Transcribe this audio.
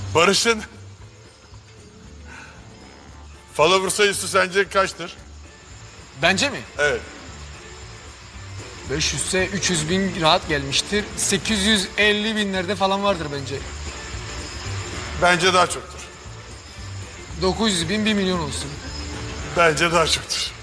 Barış'ın follower sayısı sence kaçtır? Bence mi? Evet. 500 ise 300 bin rahat gelmiştir. 850 binlerde falan vardır bence. Bence daha çoktur. 900 bin 1 milyon olsun. Bence daha çoktur.